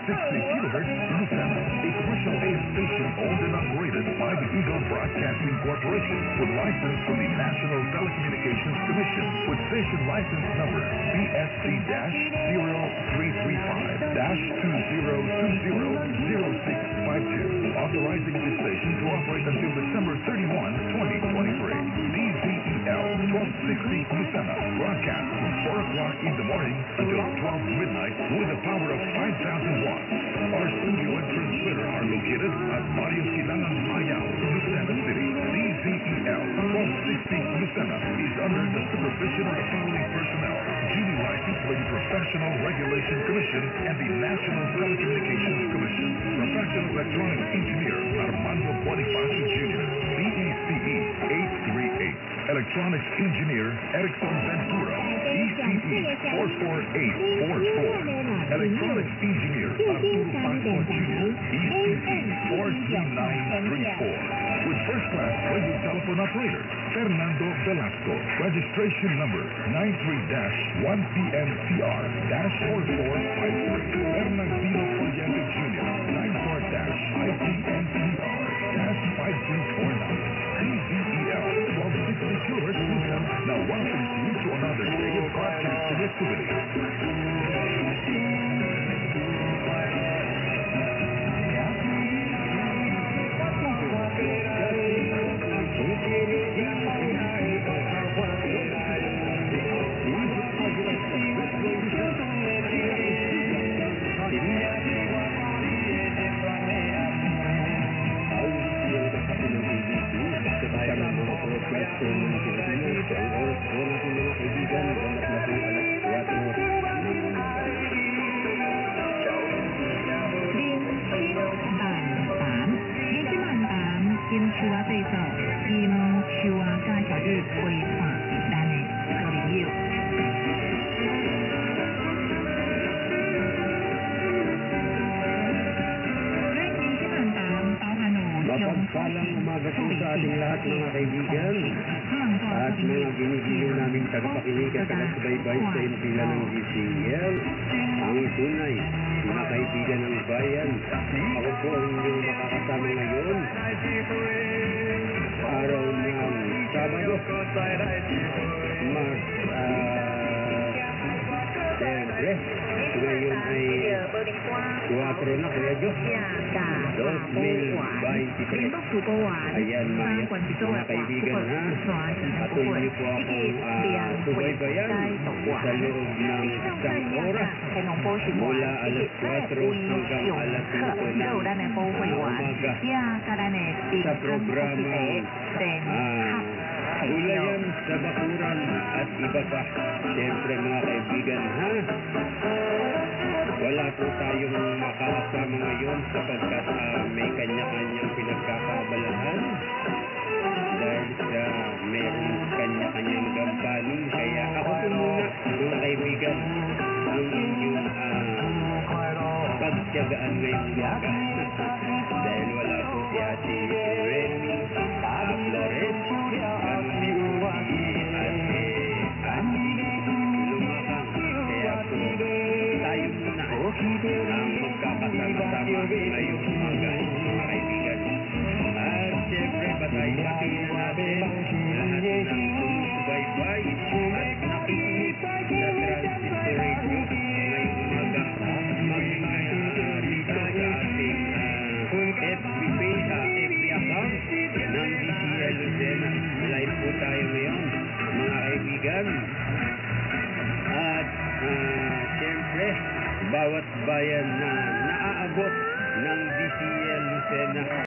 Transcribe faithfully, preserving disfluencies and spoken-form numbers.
sixty kilohertz Lucena, a commercial A M station owned and operated by the Eagle Broadcasting Corporation with license from the National Telecommunications Commission with station license number B S C zero three three five two zero two zero zero six five two, authorizing this station to operate until December thirty-first, twenty twenty-three. D Z E L twelve sixty Lucena broadcast from four o'clock in the morning until twelve midnight with a power of five thousand watts. Our studio and transmitter are located at Barrio Kilangan Mayao, Lucena City. D Z E L twelve sixty Lucena is under the supervision of the following personnel: duly licensed by the Professional Regulation Commission and the National Telecommunications Commission. Professional Electronics Engineer Armando Bonifacio Junior D E C E eight three eight. Electronics Engineer Erickson Ventura E C E four four eight four four. Electronics Engineer Arturo Pasco Junior E C E four two nine three four. With first class radio telephone operator Fernando Velasco. Registration number nine three one P M T R four four five three. Bernardino Oriente Junior nine four I P N T R five three four nine. D Z E L twelve sixty kilohertz Lucena now welcomes you to another day of broadcasting activity. Mapagpalang umaga po sa ating lahat mga kaibigan at mga ginigiliw naming tagapakinig at taga-subaybay sa impila ng D Z E L, ang tunay na kaibigan ng bayan. Ako po ang inyong makakasama ngayon, araw ng Sabado, mag, ah, siyempre, ngayon ay kuwatro na, Kuya Jo. two mil twenty-three. Ayan, mga, mga kaibigan, ha? Patuloy niyo po akong uh, subaybayan sa loob ng isang oras mula alas kwatro hanggang alas cinco ng umaga sa programa uh, Ulayan sa Bakuran at iba pa. Siyempre, mga kaibigan, ha? Wala po tayong makakasama ngayon sapagkat uh, may kanya-kanyang pinagkakaabalahan dahil sa meron kanya-kanyang gampanin. Kaya ako po muna, mga kaibigan, ang inyong uh, pagtiyagaan ngayong umaga. Dahil wala po si Ate Remy, uh, Flores, at si Ate Andy Lumakang. Kaya po, tayo muna ang magkakasama-sama ngayong umaga, mga kaibigan. At siyempre, patay-patiin natin lahat ng sumusubaybay at nakikinig sa Transistor Radio ngayong umaga. Maging uh, dito sa ating uh, F B page, uh, F B account ng D Z E L-Lucena. Live po tayo ngayon, mga kaibigan. At uh, siyempre, bawat bayan na naaabot ng D Z E L-Lucena